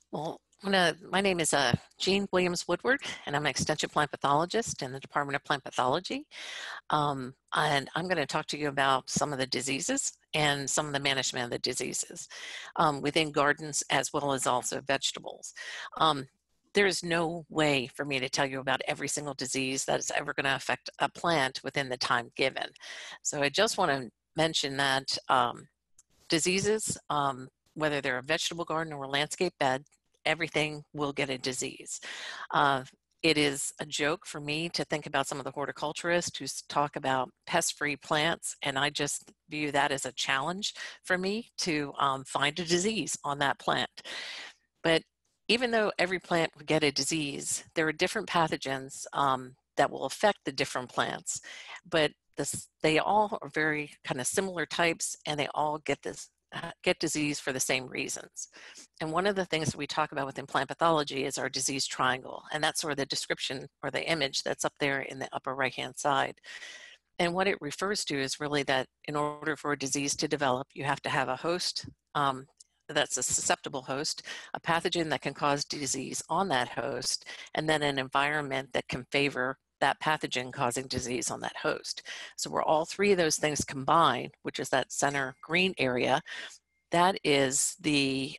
My name is Jean Williams-Woodward, and I'm an extension plant pathologist in the Department of Plant Pathology. And I'm going to talk to you about some of the diseases and some of the management of the diseases within gardens as well as also vegetables. There is no way for me to tell you about every single disease that is ever going to affect a plant within the time given. So I just want to mention that diseases, whether they're a vegetable garden or a landscape bed, everything will get a disease. It is a joke for me to think about some of the horticulturists who talk about pest-free plants, and I just view that as a challenge for me to find a disease on that plant. But even though every plant will get a disease, there are different pathogens that will affect the different plants, but they all are very kind of similar types, and they all get disease for the same reasons. And one of the things that we talk about within plant pathology is our disease triangle, and that's sort of the description or the image that's up there in the upper right hand side. And what it refers to is really that in order for a disease to develop, you have to have a host that's a susceptible host, a pathogen that can cause disease on that host, and then an environment that can favor that pathogen causing disease on that host. So where all three of those things combine, which is that center green area, that is the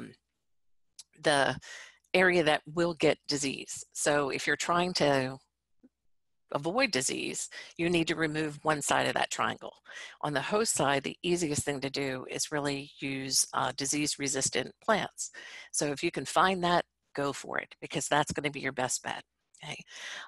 area that will get disease. So if you're trying to avoid disease, you need to remove one side of that triangle. On the host side, the easiest thing to do is really use disease-resistant plants. So if you can find that, go for it, because that's going to be your best bet. Okay.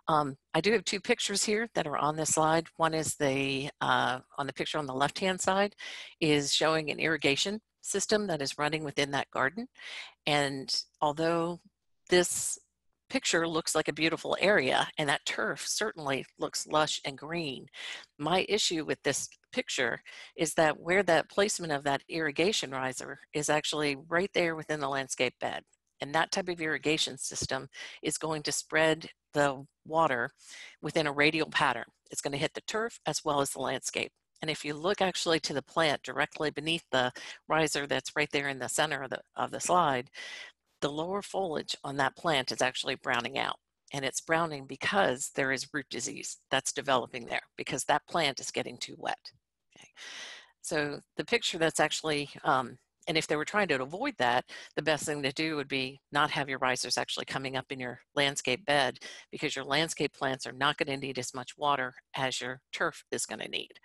I do have two pictures here that are on this slide. One is on the picture on the left-hand side is showing an irrigation system that is running within that garden. And although this picture looks like a beautiful area, and that turf certainly looks lush and green, my issue with this picture is that where that placement of that irrigation riser is actually right there within the landscape bed. And that type of irrigation system is going to spread the water within a radial pattern. It's going to hit the turf as well as the landscape. And if you look actually to the plant directly beneath the riser that's right there in the center of the slide, the lower foliage on that plant is actually browning out. And it's browning because there is root disease that's developing there because that plant is getting too wet. Okay. So the picture that's actually, and if they were trying to avoid that, the best thing to do would be not have your risers actually coming up in your landscape bed, because your landscape plants are not going to need as much water as your turf is going to need.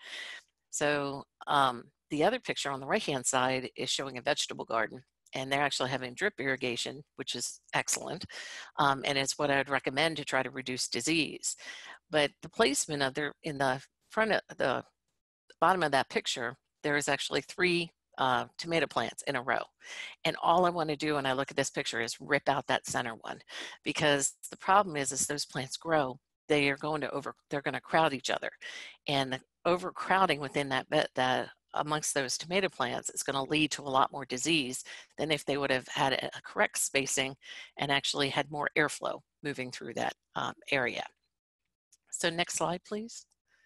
So the other picture on the right-hand side is showing a vegetable garden, and they're actually having drip irrigation, which is excellent. And it's what I'd recommend to try to reduce disease. But the placement of in the front of the bottom of that picture, there is actually three tomato plants in a row. And all I want to do when I look at this picture is rip out that center one, because the problem is as those plants grow, they're going to crowd each other. And the overcrowding within that amongst those tomato plants is going to lead to a lot more disease than if they would have had a correct spacing and actually had more airflow moving through that area. So next slide, please.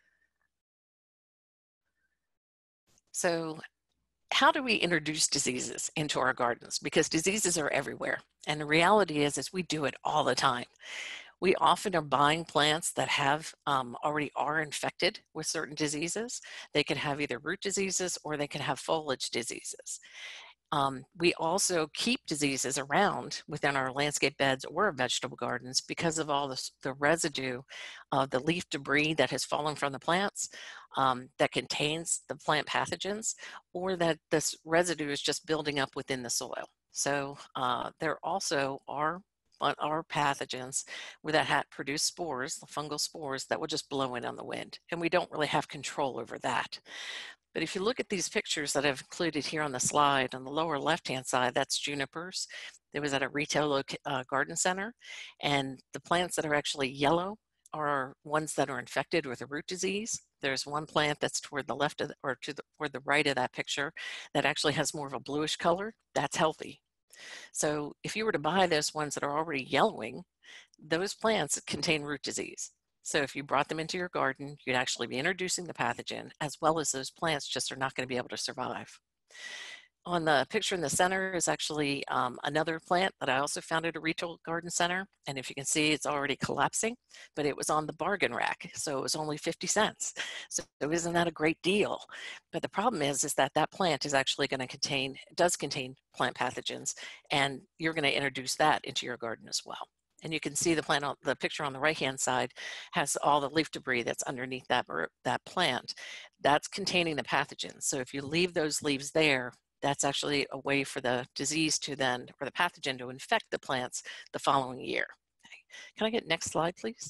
So how do we introduce diseases into our gardens? Because diseases are everywhere. And the reality is we do it all the time. We often are buying plants that have already are infected with certain diseases. They can have either root diseases or they can have foliage diseases. We also keep diseases around within our landscape beds or vegetable gardens because of all the residue of the leaf debris that has fallen from the plants that contains the plant pathogens, or that this residue is just building up within the soil. So there also are pathogens that produce spores, the fungal spores, that will just blow in on the wind, and we don't really have control over that. But if you look at these pictures that I've included here on the slide, on the lower left-hand side, that's junipers. It was at a retail garden center, and the plants that are actually yellow are ones that are infected with a root disease. There's one plant that's toward the left of toward the right of that picture that actually has more of a bluish color. That's healthy. So if you were to buy those ones that are already yellowing, those plants contain root disease. So if you brought them into your garden, you'd actually be introducing the pathogen, as well as those plants just are not going to be able to survive. On the picture in the center is actually another plant that I also found at a retail garden center. And if you can see, it's already collapsing, but it was on the bargain rack. So it was only 50 cents. So isn't that a great deal? But the problem is that that plant is actually going to does contain plant pathogens, and you're going to introduce that into your garden as well. And you can see the picture on the right-hand side has all the leaf debris that's underneath that plant. That's containing the pathogens. So if you leave those leaves there, that's actually a way for the disease to then, or the pathogen to infect the plants the following year. Okay. Can I get next slide, please?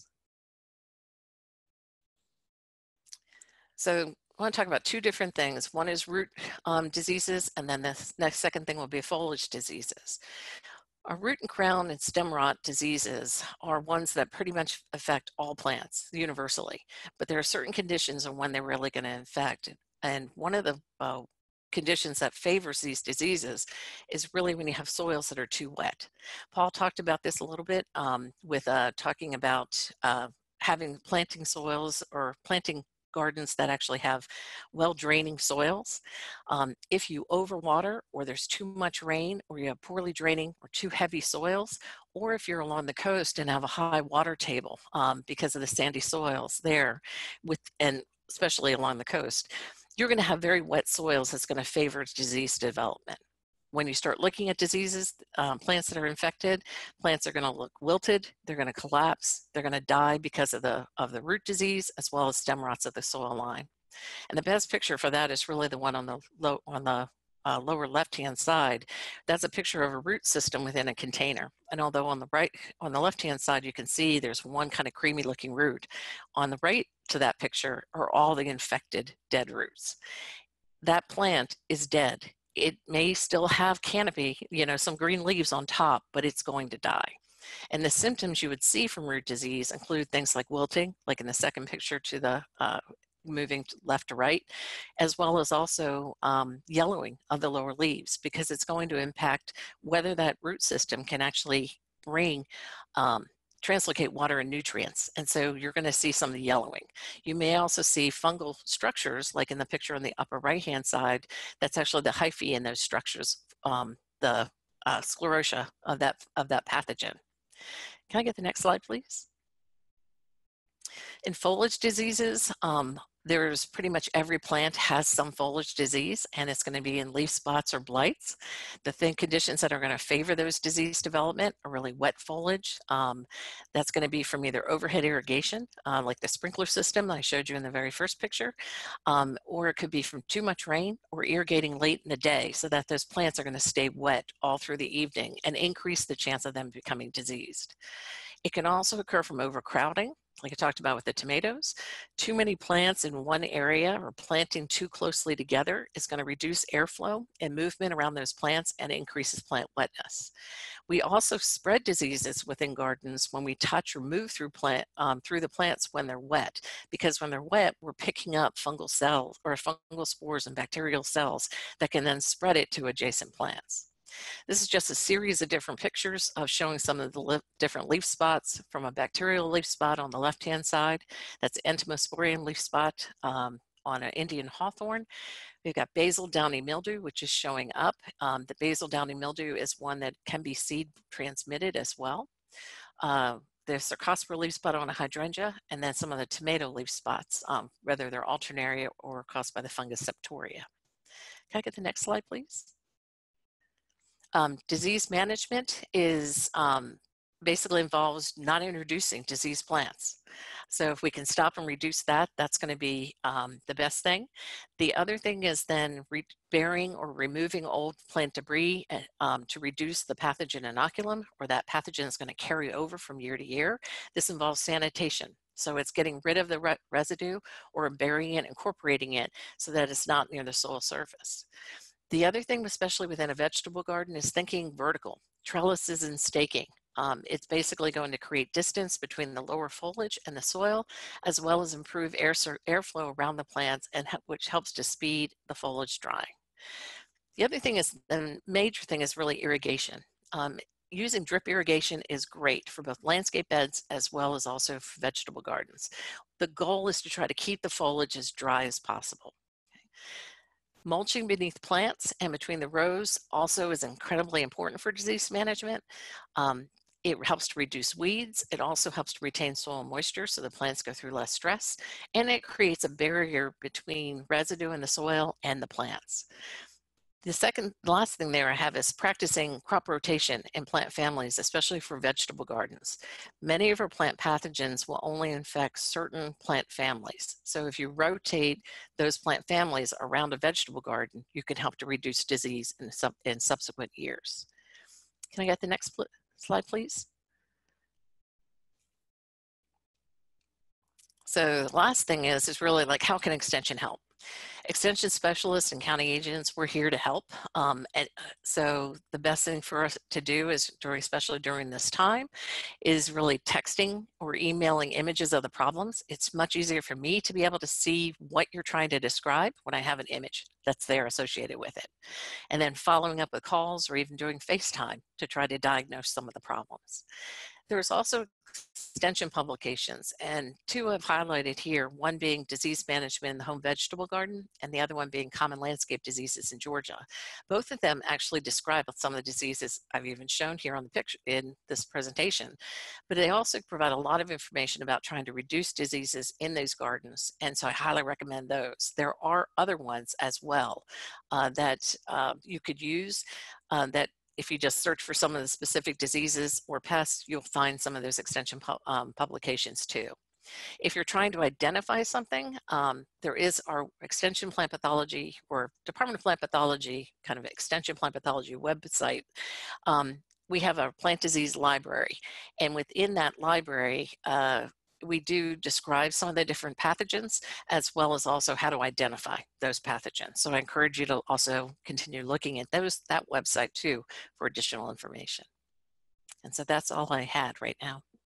So I want to talk about two different things. One is root diseases, and then the second thing will be foliage diseases. Our root and crown and stem rot diseases are ones that pretty much affect all plants universally, but there are certain conditions on when they're really going to infect. And one of the conditions that favors these diseases is really when you have soils that are too wet. Paul talked about this a little bit with talking about having planting soils or planting gardens that actually have well-draining soils. If you overwater, or there's too much rain, or you have poorly draining or too heavy soils, or if you're along the coast and have a high water table because of the sandy soils there, and especially along the coast, you're going to have very wet soils that's going to favor disease development. When you start looking at diseases, plants that are infected, plants are going to look wilted, they're going to collapse, they're going to die because of the root disease, as well as stem rots of the soil line. And the best picture for that is really the one on the lower left-hand side. That's a picture of a root system within a container. And although on the left-hand side, you can see there's one kind of creamy looking root. On the right to that picture are all the infected dead roots. That plant is dead. It may still have canopy, some green leaves on top, but it's going to die. And the symptoms you would see from root disease include things like wilting, like in the second picture to the moving left to right, as well as also yellowing of the lower leaves, because it's going to impact whether that root system can actually translocate water and nutrients. And so you're going to see some of the yellowing. You may also see fungal structures, like in the picture on the upper right-hand side. That's actually the hyphae in those structures, the sclerotia of that pathogen. Can I get the next slide, please? In foliage diseases, there's pretty much every plant has some foliage disease, and it's going to be in leaf spots or blights. The conditions that are going to favor those disease development are really wet foliage. That's going to be from either overhead irrigation, like the sprinkler system I showed you in the very first picture, or it could be from too much rain or irrigating late in the day, so that those plants are going to stay wet all through the evening and increase the chance of them becoming diseased. It can also occur from overcrowding, like I talked about with the tomatoes. Too many plants in one area or planting too closely together is going to reduce airflow and movement around those plants and increases plant wetness. We also spread diseases within gardens when we touch or move through the plants when they're wet, because when they're wet, we're picking up fungal cells or fungal spores and bacterial cells that can then spread it to adjacent plants. This is just a series of different pictures of showing some of the different leaf spots. From a bacterial leaf spot on the left-hand side, that's entomosporium leaf spot on an Indian hawthorn. We've got basal downy mildew, which is showing up. The basal downy mildew is one that can be seed transmitted as well. The cercospora leaf spot on a hydrangea, and then some of the tomato leaf spots, whether they're alternaria or caused by the fungus septoria. Can I get the next slide, please? Disease management is basically involves not introducing disease plants. So if we can stop and reduce that, that's going to be the best thing. The other thing is then burying or removing old plant debris to reduce the pathogen inoculum, or that pathogen is going to carry over from year to year. This involves sanitation. So it's getting rid of the residue or burying it, incorporating it so that it's not near the soil surface. The other thing, especially within a vegetable garden, is thinking vertical, trellises and staking. It's basically going to create distance between the lower foliage and the soil, as well as improve airflow around the plants, which helps to speed the foliage drying. The other thing is, the major thing is really irrigation. Using drip irrigation is great for both landscape beds as well as also for vegetable gardens. The goal is to try to keep the foliage as dry as possible. Mulching beneath plants and between the rows also is incredibly important for disease management. Um, it helps to reduce weeds. It also helps to retain soil moisture so the plants go through less stress, and it creates a barrier between residue in the soil and the plants. The last thing there I have is practicing crop rotation in plant families, especially for vegetable gardens. Many of our plant pathogens will only infect certain plant families. So if you rotate those plant families around a vegetable garden, you can help to reduce disease in subsequent years. Can I get the next slide, please? So the last thing is really like, how can extension help? Extension specialists and county agents, we're here to help. So the best thing for us to do is, especially during this time, is really texting or emailing images of the problems. It's much easier for me to be able to see what you're trying to describe when I have an image that's there associated with it. And then following up with calls or even doing FaceTime to try to diagnose some of the problems. There's also extension publications, and two I've highlighted here, one being Disease Management in the Home Vegetable Garden, and the other one being Common Landscape Diseases in Georgia. Both of them actually describe some of the diseases I've even shown here on the picture in this presentation, but they also provide a lot of information about trying to reduce diseases in those gardens, and so I highly recommend those. There are other ones as well that you could use that if you just search for some of the specific diseases or pests, you'll find some of those extension publications too. If you're trying to identify something, there is our Extension Plant Pathology or Department of Plant Pathology kind of Extension Plant Pathology website. We have a plant disease library, and within that library, we do describe some of the different pathogens as well as also how to identify those pathogens. So I encourage you to also continue looking at that website too for additional information. And so that's all I had right now.